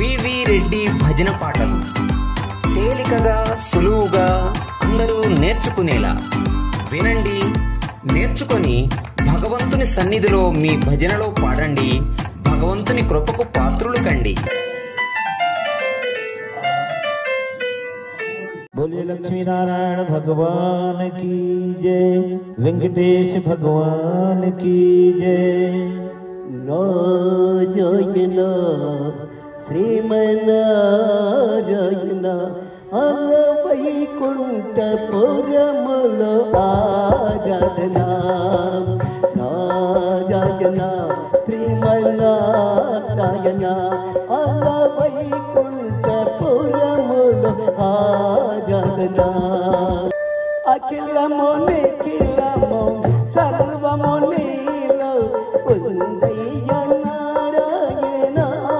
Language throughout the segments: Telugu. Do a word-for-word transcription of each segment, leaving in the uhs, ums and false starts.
వివి రెడ్డి భజన పాటలు తేలికగా సులువుగా అందరూ నేర్చుకునేలా వినండి, నేర్చుకొని భగవంతుని సన్నిధిలో మీ భజనలో పాడండి. భగవంతుని కృపకు పాత్రులు కండి. बोलिए लक्ष्मी नारायण भगवान की जय, वेंकटेश भगवान की जय। नारायण श्रीमन्नारायण अल वैकुंठपुरमुलो आराधना। नारायण श्रीमन्नारायण अल वैकुंठपुरमुलो आराधना। अखिलमो निखिलमो सर्वमो नीलो उन्दय्य नारायण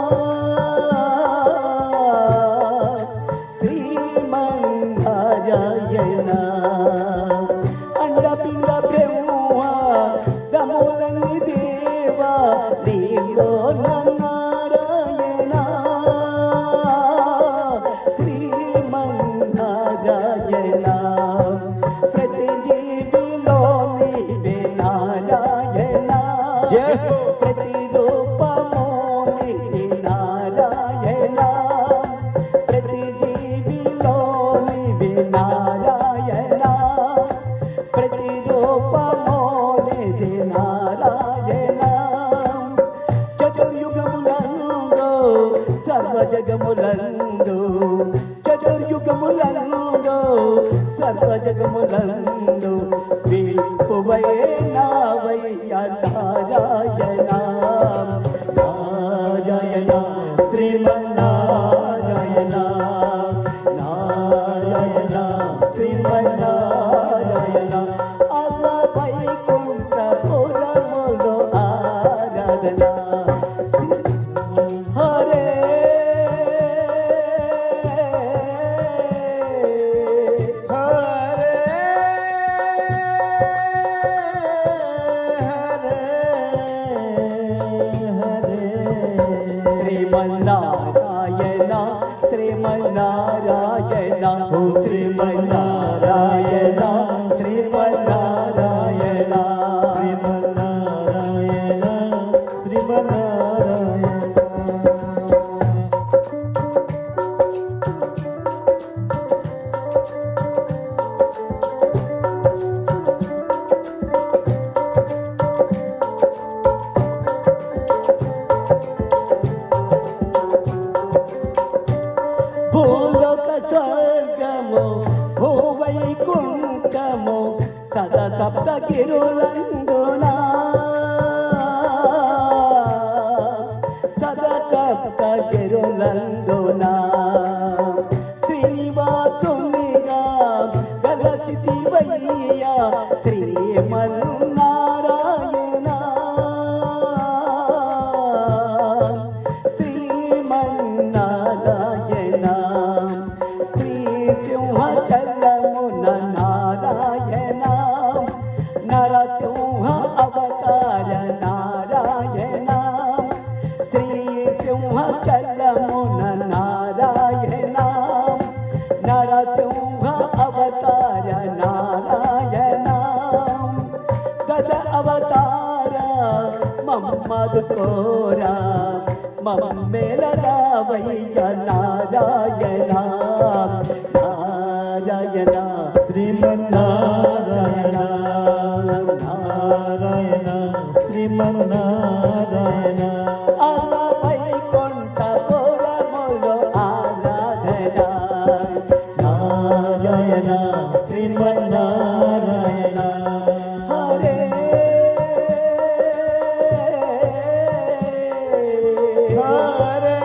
श्रीमन्नारायण। अंड पिंड ब्रह्म रमुलनि देवा नीलो नारायण श्रीमन्नारायण। प्रति जीविलो नीवे नारायण, प्रति रूपमो नीवे नारायण, प्रति जीविलो नीवे नारायण, प्रति रूपमो नीवे नारायण। చతుర్యుగములందు సర్వజగములందు, చతుర్యుగములందు సర్వజగములందు విప్పువైనావయ్య నారాయణ। నారాయణ శ్రీమన్నారాయణ, నారాయణ శ్రీమన్నారాయణ అల వైకుంఠపురములో ఆరాధన। హరే శ్రీమన్నారాయణ శ్రీమన్నారాయణ శ్రీమన్నారాయణ శ్రీమన్నారాయణ శ్రీమన్నారాయణ శ్రీమన్నారాయణ। భూలోక స్వర్గము భూవైకుంఠము సద సప్తగిరులందునా, సద సప్తగిరులందునా శ్రీనివాసునిగా గలచితివయ్యా శ్రీమన్నారాయణ। శ్రీమన్నారాయణ శ్రీసింహచలమున నారాయణ, నరసింహ అవతార నారాయణ, శ్రీసింహచలమున నారాయణ, నరసింహ అవతార నారాయణ। దశ అవతార మమ్మదు కోరా మమ్మేలరావయ్య నారాయణ। నారాయణ శ్రీమన్నారాయణ నారాయణ శ్రీమన్నారాయణ అల వైకుంఠపురములో ఆరాధన। నారాయణ శ్రీమన్నారాయణ। హరే హరే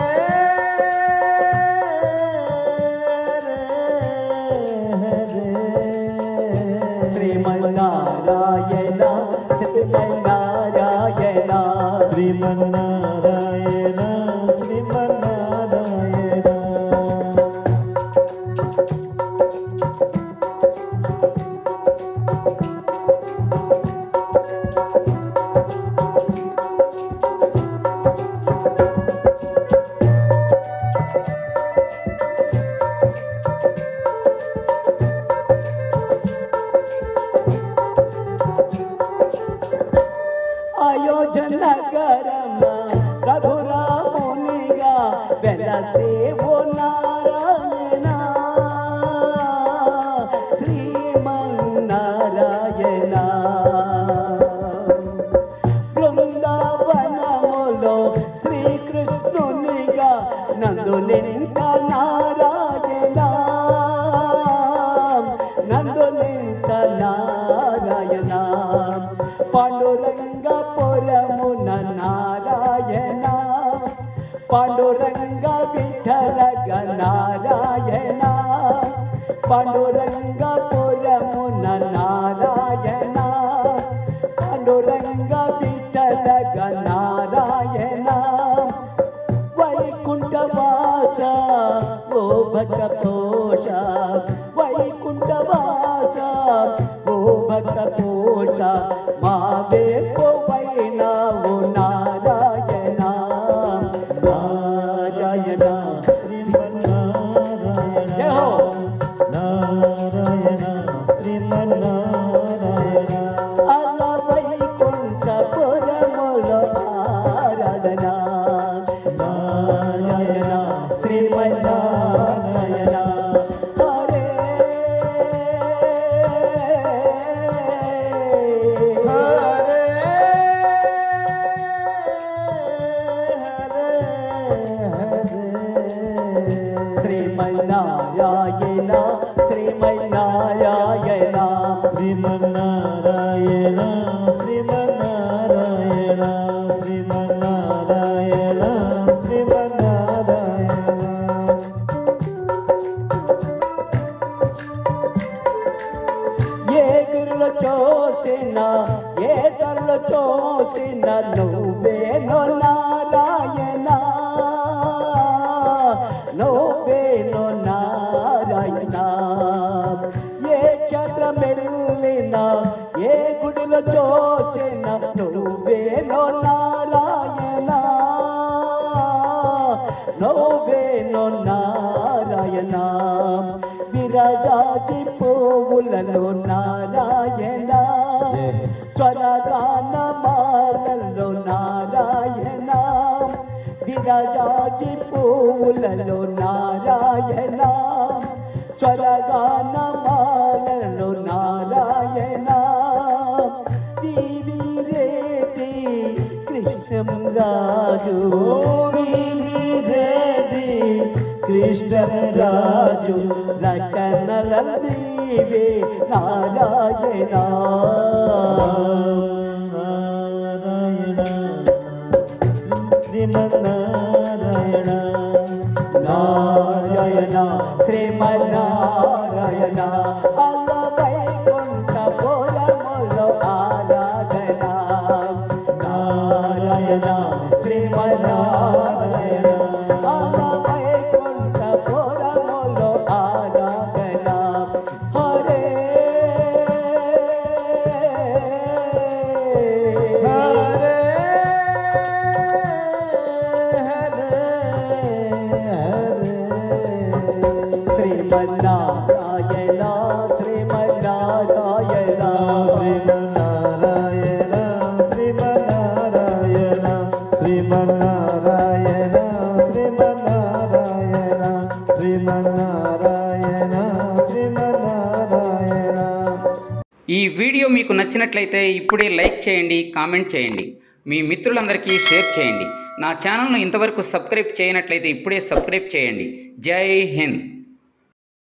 శ్రీమన్నారాయణ శ్రీమన్నారాయణ శ్రీమన్నారాయణ శ్రీమన్నారాయణ। వెలసేవో నారాయణ శ్రీమన్నారాయణ బృందావనములో శ్రీకృష్ణునిగా నందునింట నారాయణ నందునింట నారాయణ పాండురంగపురమున నారాయణ పాండురంగ విఠలగ నారాయణ పాండురంగపురమున నారాయణ పాండురంగ విఠలగ నారాయణ వైకుంఠవాస ఓ భక్తపోష వైకుంఠవాస ఓ భక్తపోష మా వేపోవైనావు నారాయణ నారాయణ శ్రీమన్నారాయణ నారాయణ శ్రీమన్నారాయణ అల వైకుంఠపురములో ఆరాధన నారాయణ శ్రీమన్నారాయణ హరే శ్రీమన్నారాయణ శ్రీమన్నారాయణ శ్రీమన్నారాయణ శ్రీమన్నారాయణ శ్రీమన్నారాయణ శ్రీమన్నారాయణ ఏ గురులు చూసిన ఏ తరులు చూసిన నువ్వేనో నారాయణ నువ్వేనో నారాయణ ఏ క్షేత్రం వెళ్ళిన ఏ గుడిలో చూసిన నువ్వేనో నారాయణ నువ్వేనో నారాయణ విరజాజి పువ్వులలో నారాయణ స్వరగాన మాలలో నారాయణ విరజాజి పువ్వులలో నారాయణ స్వరగాన మాలలో నారాయణ వీరేటి కృష్ణం రాజు వీరేటి కృష్ణరాజు రచనలీవే నారాయణ నారాయణ శ్రీమన్నారాయణ నారాయణ శ్రీమన్నారాయణ అల్ల వైకుంఠపురములో ఆరాధన నారాయణ శ్రీమన్నారాయణ అల్ల వైకుంఠపురములో ఆరాధన హరే హరే శ్రీమన్నారాయణ శ్రీమన్నారాయణ శ్రీమన్నారాయణ శ్రీమన్నారాయణ శ్రీమన్నారాయణ శ్రీమన్నారాయణ శ్రీమన్నారాయణ శ్రీమన్నారాయణ. ఈ వీడియో మీకు నచ్చినట్లయితే ఇప్పుడే లైక్ చేయండి, కామెంట్ చేయండి, మీ మిత్రులందరికీ షేర్ చేయండి. నా ఛానల్ను ఇంతవరకు సబ్స్క్రైబ్ చేయనట్లయితే ఇప్పుడే సబ్స్క్రైబ్ చేయండి. జై హింద్.